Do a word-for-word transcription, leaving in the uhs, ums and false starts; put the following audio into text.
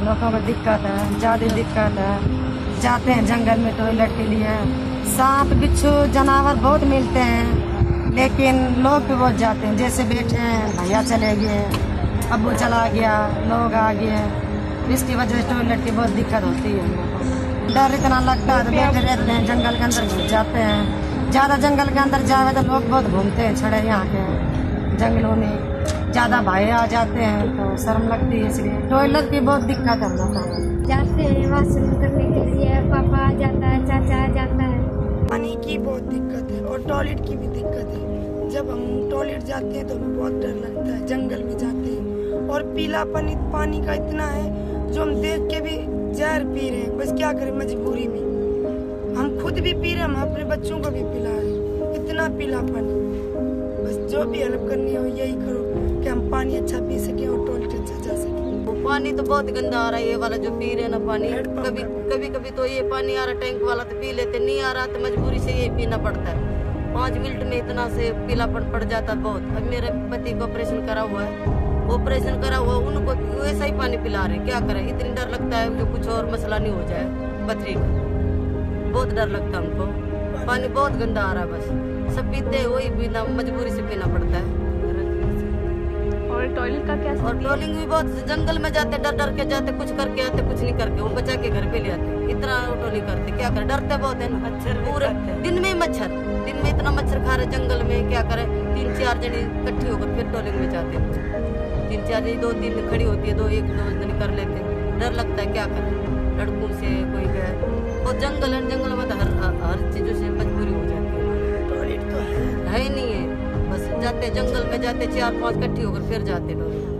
लोगों को दिक्कत है, ज्यादा दिक्कत है। जाते हैं जंगल में टॉयलेट के लिए, सांप बिच्छू जानवर बहुत मिलते हैं, लेकिन लोग भी बहुत जाते हैं। जैसे बैठे हैं, भैया चले गए, अब्बू चला गया, लोग आ गए, इसकी वजह से टॉयलेट की बहुत दिक्कत होती है। डर इतना लगता है तो बैठे रहते हैं, जंगल के अंदर घुस जाते हैं। ज्यादा जंगल के अंदर जावे तो लोग बहुत घूमते हैं, छड़े यहाँ के जंगलों में ज्यादा भाई आ जाते हैं तो शर्म लगती है, इसलिए टॉयलेट की बहुत दिक्कत है। हम लोग जाते हैं वॉशरूम करने के लिए, पापा आ जाता है, चाचा आ जाता है। पानी की बहुत दिक्कत है और टॉयलेट की भी दिक्कत है। जब हम टॉयलेट जाते हैं तो हमें बहुत डर लगता है। जंगल में जाते हैं और पीलापन पानी का इतना है जो हम देख के भी जहर पी रहे हैं। बस क्या करें, मजबूरी में हम खुद भी पी रहे हैं, हम अपने बच्चों को भी पिला रहे हैं। इतना पीलापन, बस जो भी हेल्प करनी हो यही करो कि हम पानी अच्छा पी सके और टॉयलेट अच्छा जा सके। पानी तो बहुत गंदा आ रहा है, ये वाला जो पी रहे हैं ना पानी। कभी कभी कभी तो ये पानी आ रहा टैंक वाला तो पी लेते, नहीं आ रहा तो मजबूरी से ये पीना पड़ता है। पाँच मिनट में इतना से पीलापन पड़ जाता है बहुत। अब मेरे पति को ऑपरेशन करा हुआ है, ऑपरेशन करा हुआ, उनको वैसा ही पानी पिला रहे, क्या करें। इतनी डर लगता है जो कुछ और मसला नहीं हो जाए पथरी का, बहुत डर लगता है हमको। पानी बहुत गंदा आ रहा है, बस सब पीते हैं, वही पीना मजबूरी से पीना पड़ता है। और टॉयलेट का क्या? और टॉयलिंग भी बहुत, जंगल में जाते डर डर के जाते, कुछ करके आते कुछ नहीं करके, वो बचा के घर पे ले आते। इतना टॉयलिंग करते, क्या करे, डरते बहुत है ना। मच्छर पूरे दिन में मच्छर, दिन में इतना मच्छर खा रहे जंगल में, क्या करे। तीन चार जने इकट्ठे होकर फिर टॉयलिंग में जाते, तीन चार जने, दो तीन खड़ी होती है, दो एक दो जने कर लेते। डर लगता है, क्या करे, लड़कों से कोई गए। और जंगल है, जंगल में तो हर हर चीजों से मजबूरी हो जाती है। टॉयलेट तो है है ही नहीं है, बस जाते जंगल में जाते, चार पांच इकट्ठी होकर फिर जाते लोग।